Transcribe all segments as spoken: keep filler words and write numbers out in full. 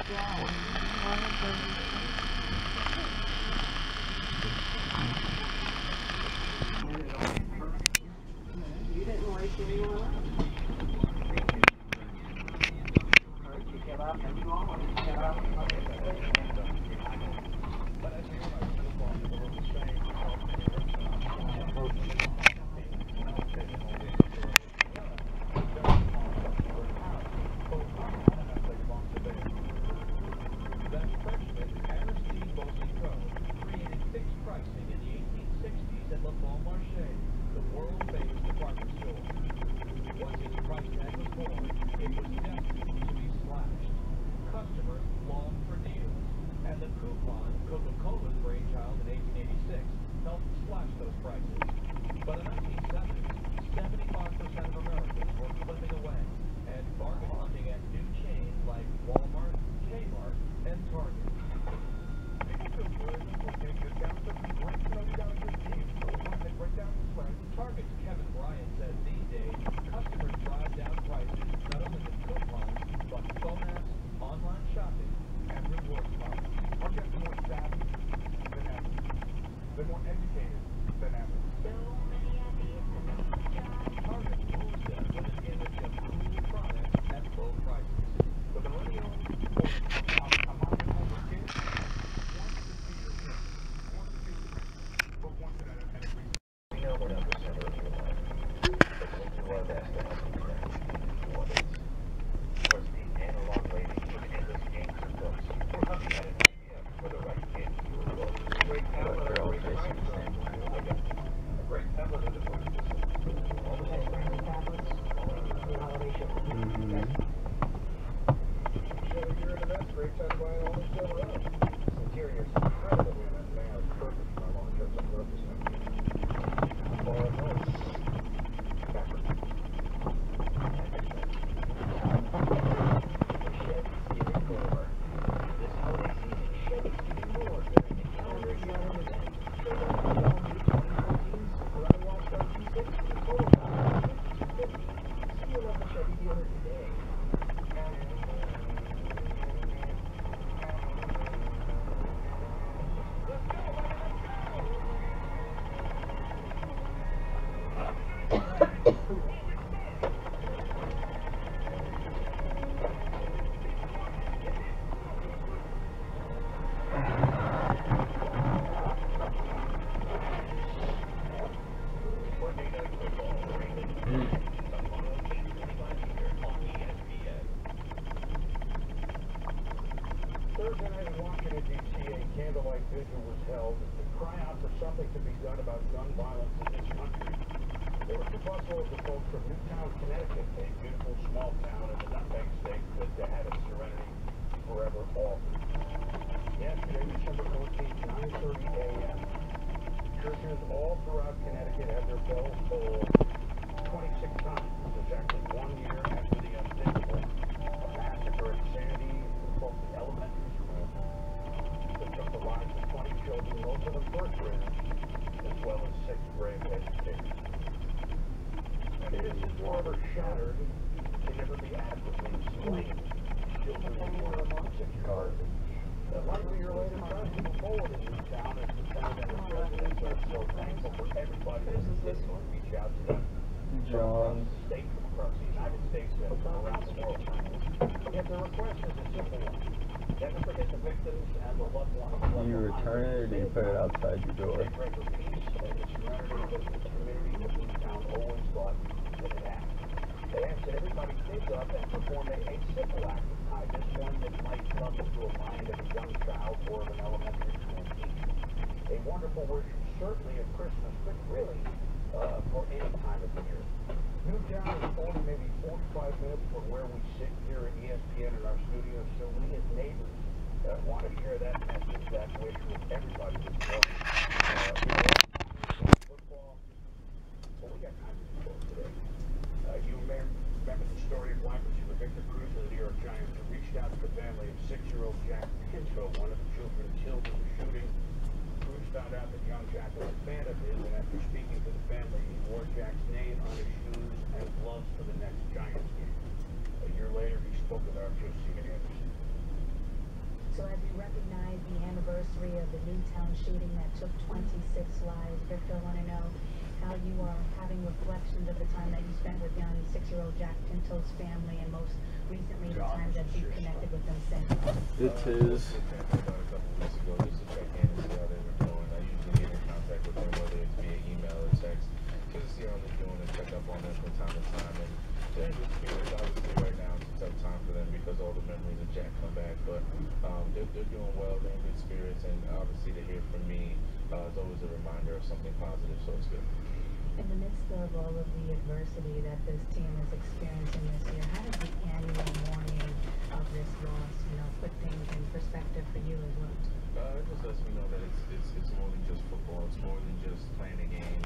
You didn't waste anyone else. Thursday night in Washington, D C, a candlelight vigil was held to cry out for something to be done about gun violence in this country. There were two busloads of folks from Newtown, Connecticut, a beautiful small town in the Nutmeg State that had its serenity forever altered. Yesterday, December fourteenth, nine thirty a m, churches all throughout Connecticut had their bells tolled twenty-six times, exactly one year after the unthinkable, a massacre at Sandy, both the elementary school that took the lives of twenty children, most of them first graders, as well as sixth grade educators. Innocents were ever shattered, can never be adequately explained. Children were amongst the garbage. Uh, like a year later, trying to move forward in this town as the town and its residents are so thankful for everybody who's listening to reach out to them. John. State from across the United States and from around the world. Yet the request is a simple one. Never forget the victims and the loved ones. Do you return it or do you put it outside your door? They pray for peace and the serenity that the community of Newtown always thought that it had. They ask that everybody think of and perform a, a simple act of kindness, one that might come into a mind of a young child or of an elementary school teacher. A wonderful wish, certainly at Christmas, but really uh, for any time of the year. Newtown is forty, maybe forty-five minutes from where we sit here at E S P N in our studio, so we as neighbors uh, want to share that message, that wish with everybody this morning. Uh, we know football, but we got time to do today. Uh, you may remember the story of wide receiver Victor Cruz of the New York Giants, who reached out to the family of six-year-old Jack Pinto, one of the children killed in the shooting. Cruz found out that young Jack was a fan of his, and after speaking to the family, he wore Jack's name on his shoes and gloves for the next Giants game. A year later, he spoke with our Joe Anderson. So as we recognize the anniversary of the Newtown shooting that took twenty-six lives, Victor, I want to know how you are having reflections of the time that you spent with young six-year-old Jack Pinto's family, and most recently the time that you connected with them since. It is. About a couple weeks ago, just to check in and see how they were doing. I usually get in contact with them, whether it's via email or text, just to see how they're doing and check up on them from time to time. And they're in good spirits. Obviously, right now it's a tough time for them because all the memories of Jack come back. But um, they're, they're doing well. They're in good spirits, and obviously to hear from me uh, is always a reminder of something positive. So it's good. In the midst of all of the adversity that this team is experiencing this year, how does the annual mourning of this loss, you know, put things in perspective for you as well? Uh, it just lets me know that it's, it's, it's more than just football. It's more than just playing a game.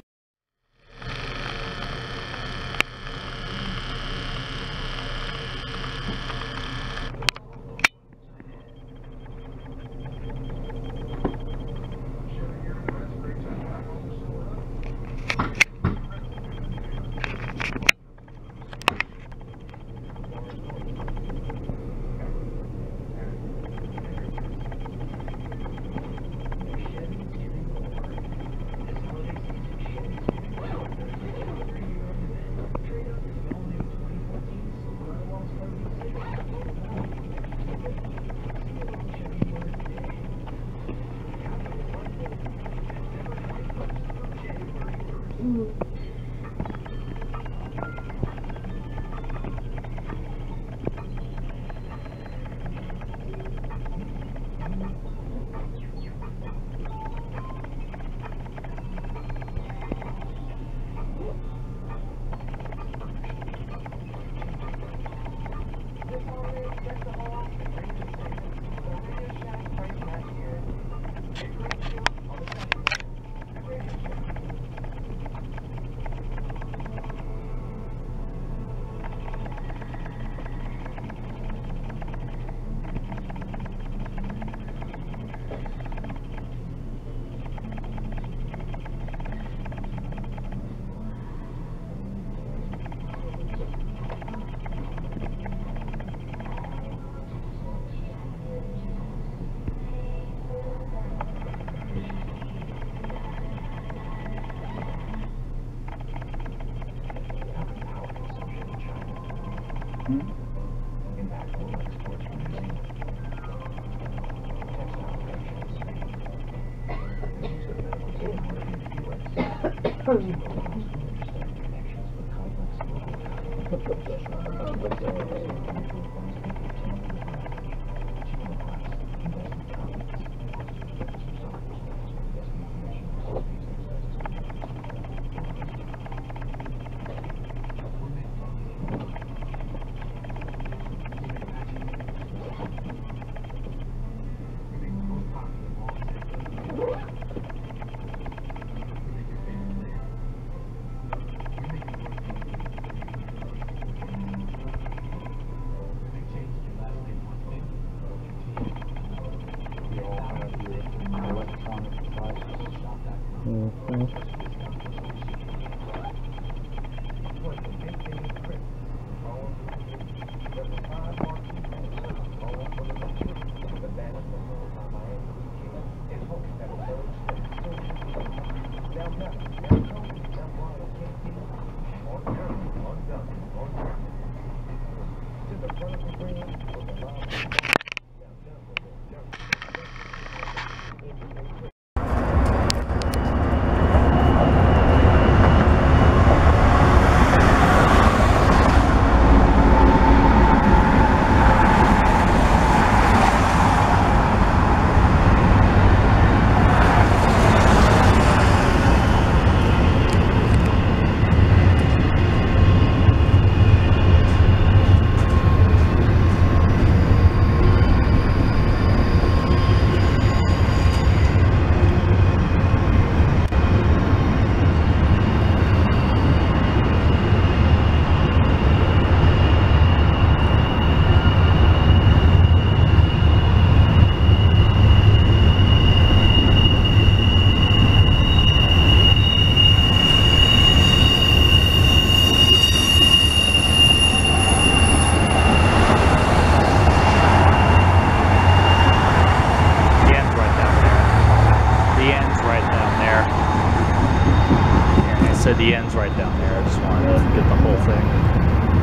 said the end's right down there. I just wanted to get the whole thing.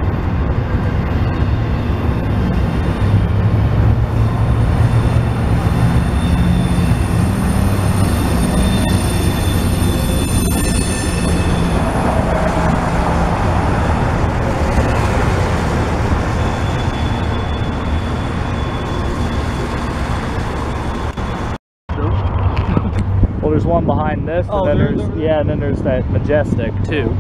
Well, there's one behind this, and Oh, then there's there's over there? yeah, and then there's that Majestic too.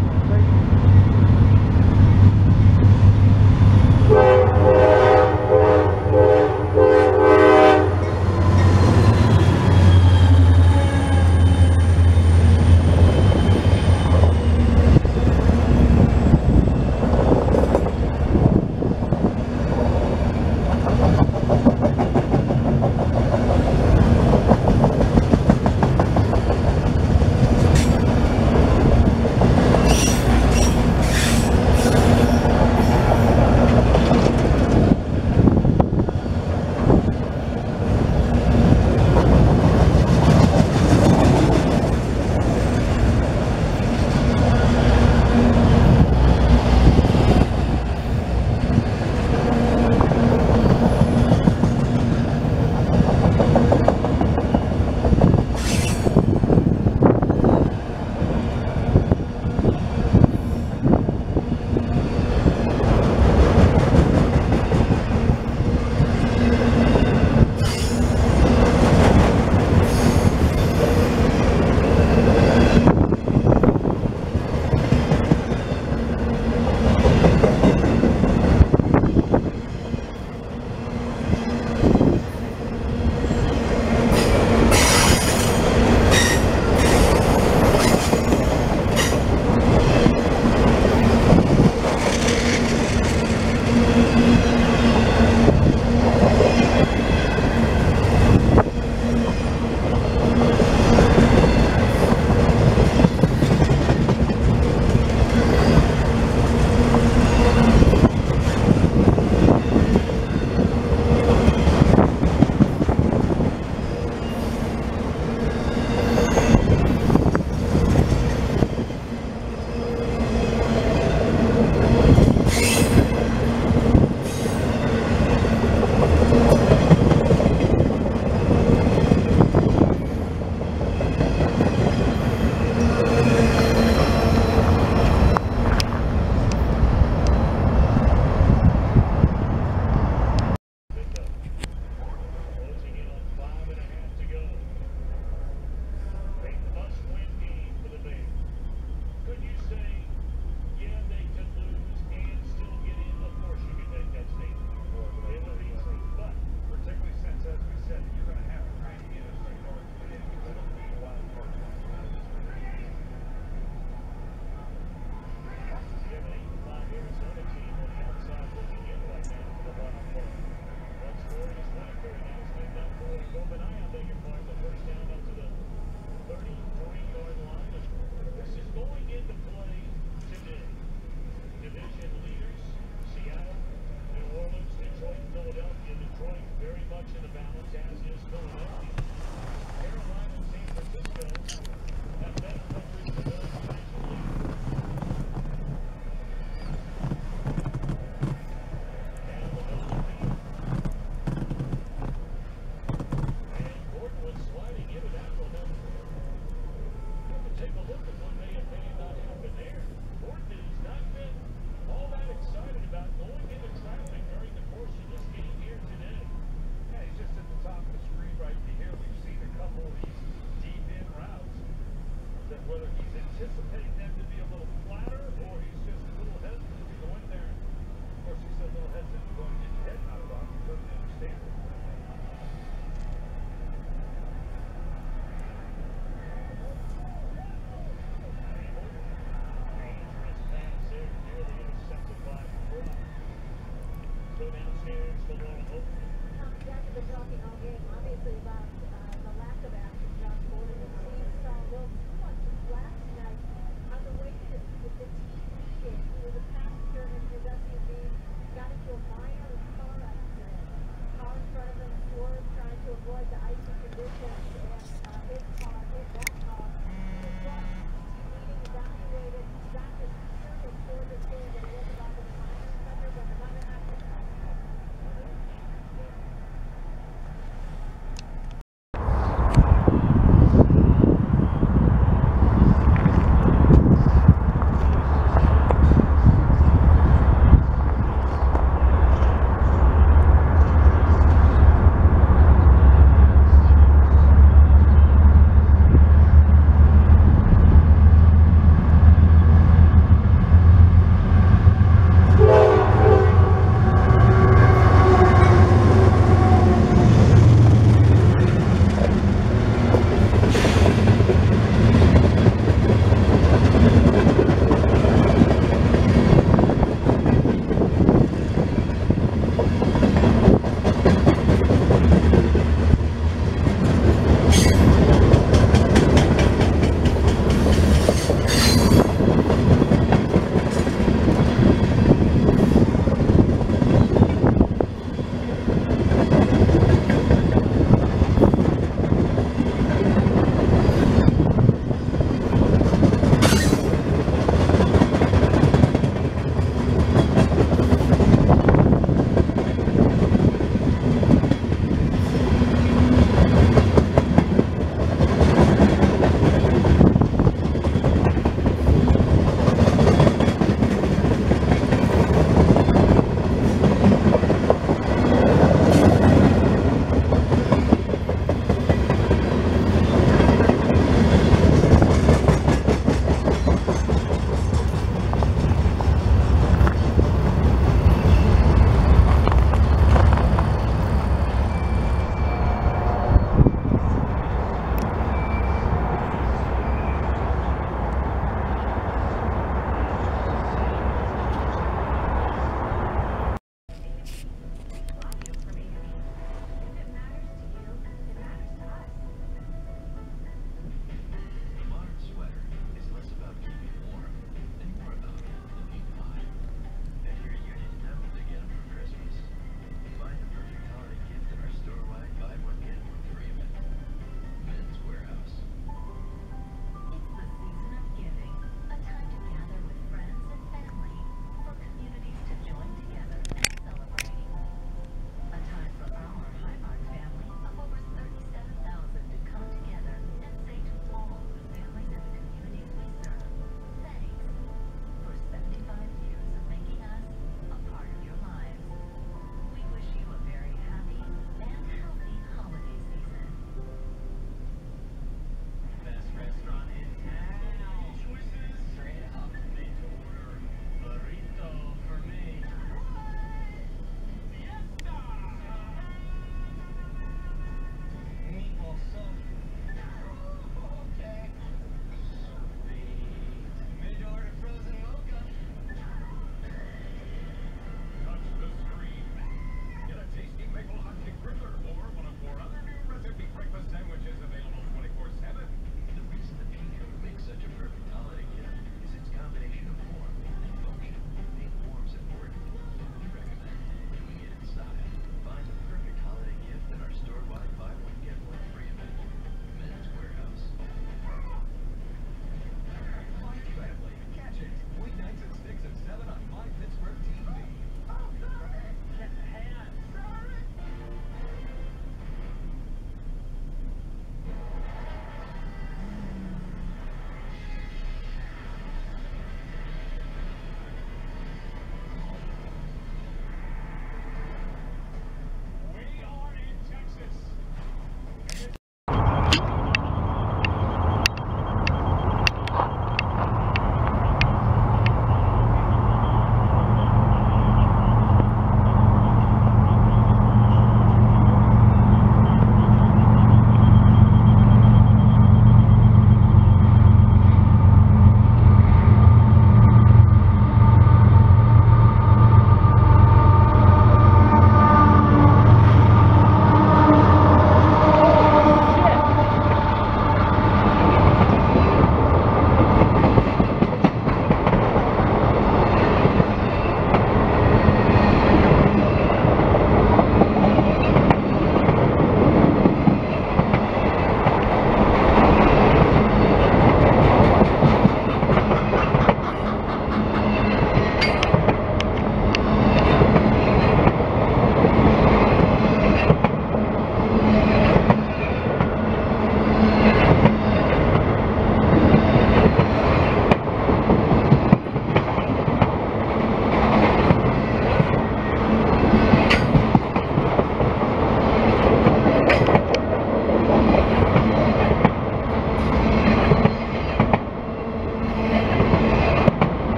avoid the icy conditions.